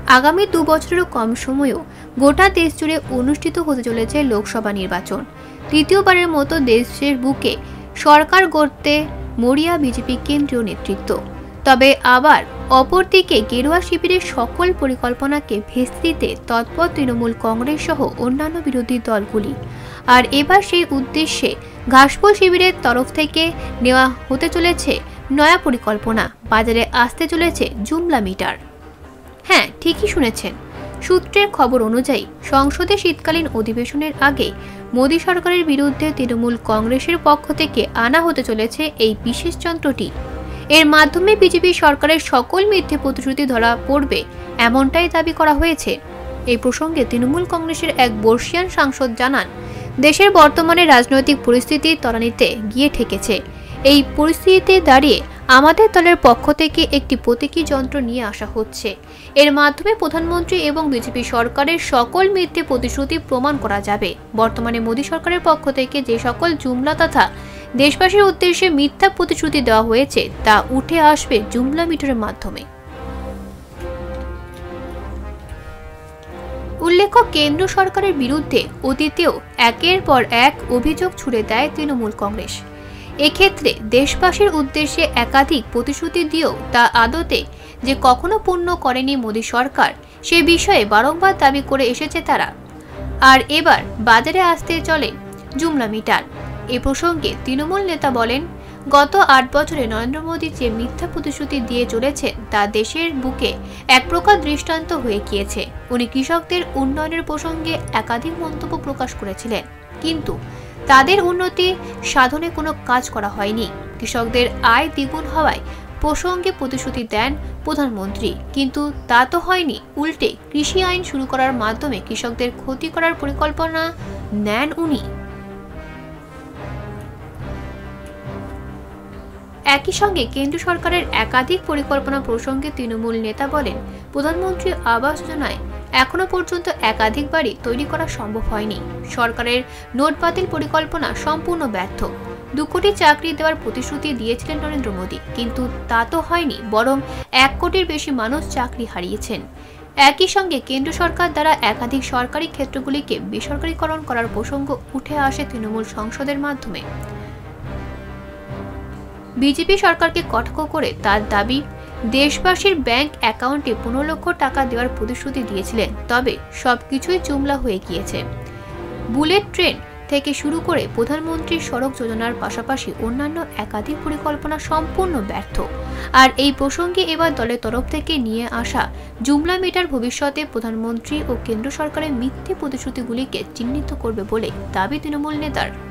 আগামী 2 বছরেরও কম সময়েও গোটা দেশ জুড়ে অনুষ্ঠিত হতে চলেছে লোকসভা নির্বাচন। তৃতীয়বারের মতো দেশের বুকে সরকার গড়তে মরিয়া বিজেপি কেন্দ্রীয় নেতৃত্ব। তবে আবার অপরদিকে গেরুয়া শিবিরের সকল পরিকল্পনাকে ভেস্তে দিতে তৎপর তৃণমূল কংগ্রেস সহ অন্যান্য বিরোধী দলগুলি। আর এবার সেই উদ্দেশ্যে ঘাসফুল শিবিরের তরফ থেকে নেওয়া হতে চলেছে নয়া পরিকল্পনা। বাজারে আসতে চলেছে জুমলা মিটার। হ্যাঁ, ঠিকই শুনেছেন। সূত্রের খবর অনুযায়ী সংসদে শীতকালীন অধিবেশনের আগে মোদী সরকারের বিরুদ্ধে তৃণমূল কংগ্রেসের পক্ষ থেকে আনা হতে চলেছে এই বিশেষ যন্ত্রটি। এর মাধ্যমে বিজেপি সরকারের সকল মিথ্যে প্রতিশ্রুতি ধরা পড়বে, এমনটাই দাবি করা হয়েছে। এই প্রসঙ্গে তৃণমূল কংগ্রেসের এক বর্ষিয়ান সাংসদ জানান, দেশের বর্তমানে রাজনৈতিক পরিস্থিতি তলানিতে গিয়ে ঠেকেছে। এই পরিস্থিতিতে দাঁড়িয়ে আমাদের দলের পক্ষ থেকে একটি প্রতীকী যন্ত্র নিয়ে আসা হচ্ছে। এর মাধ্যমে প্রধানমন্ত্রী এবং বিজেপি সরকারের সকল মিথ্যে প্রতিশ্রুতি প্রমাণ করা যাবে। বর্তমানে মোদী সরকারের পক্ষ থেকে যে সকল জুমলা তথা দেশবাসীর উদ্দেশ্যে মিথ্যা প্রতিশ্রুতি দেওয়া হয়েছে তা উঠে আসবে জুমলা মিটারের মাধ্যমে। উল্লেখ্য, কেন্দ্র সরকারের বিরুদ্ধে অতীতেও একের পর এক অভিযোগ ছুড়ে দেয় তৃণমূল কংগ্রেস। এক্ষেত্রে দেশবাসীর উদ্দেশ্যে একাধিক প্রতিশ্রুতি দিয়েও তা আদতে যে কখনো পূর্ণ করেনি মোদী সরকার, সে বিষয়ে বারংবার দাবি করে এসেছে তারা। আর এবার বাজারে আসতে চলে জুমলা মিটার। এ প্রসঙ্গে তৃণমূল নেতা বলেন, গত 8 বছরে নরেন্দ্র মোদী যে মিথ্যা প্রতিশ্রুতি দিয়ে চলেছেন তা দেশের বুকে এক প্রকার দৃষ্টান্ত হয়ে গিয়েছে। উনি কৃষকদের উন্নয়নের প্রসঙ্গে একাধিক মন্তব্য প্রকাশ করেছিলেন, কিন্তু তাদের উন্নতি সাধনে কোনো কাজ করা হয়নি। কৃষকদের আয় দ্বিগুণ হওয়ায় প্রসঙ্গে প্রতিশ্রুতি দেন প্রধানমন্ত্রী, কিন্তু তা তো হয়নি। উল্টে কৃষি আইন শুরু করার মাধ্যমে কৃষকদের ক্ষতি করার পরিকল্পনা নেন উনি। একই সঙ্গে কেন্দ্র সরকারের একাধিক পরিকল্পনা প্রসঙ্গে তৃণমূল নেতা বলেন, প্রধানমন্ত্রী আবাস যোজনায় এখনো পর্যন্ত একাধিক বাড়ি তৈরি করা সম্ভব হয়নি। সরকারের নোট বাতিল পরিকল্পনা সম্পূর্ণ ব্যর্থ। 2 কোটি চাকরি দেওয়ার প্রতিশ্রুতি দিয়েছিলেন নরেন্দ্র মোদী, কিন্তু তা তো হয়নি, বরং 1 কোটির বেশি মানুষ চাকরি হারিয়েছেন। একই সঙ্গে কেন্দ্র সরকার দ্বারা একাধিক সরকারি ক্ষেত্রগুলিকে বেসরকারীকরণ করার প্রসঙ্গ উঠে আসে তৃণমূল সংসদের মাধ্যমে। বিজেপি সরকারকে কটাক্ষ করে তার দাবি, দেশবাসীর ব্যাংক অ্যাকাউন্টে 15 লক্ষ টাকা দেওয়ার প্রতিশ্রুতি দিয়েছিলেন, তবে সবকিছুই জুমলা হয়ে গিয়েছে। বুলেট ট্রেন থেকে শুরু করে প্রধানমন্ত্রীর সড়ক যোজনার পাশাপাশি অন্যান্য একাধিক পরিকল্পনা সম্পূর্ণ ব্যর্থ। আর এই প্রসঙ্গে এবার দলের তরফ থেকে নিয়ে আসা জুমলা মিটার ভবিষ্যতে প্রধানমন্ত্রী ও কেন্দ্র সরকারের মিথ্যে প্রতিশ্রুতিগুলিকে চিহ্নিত করবে বলে দাবি তৃণমূল নেতার।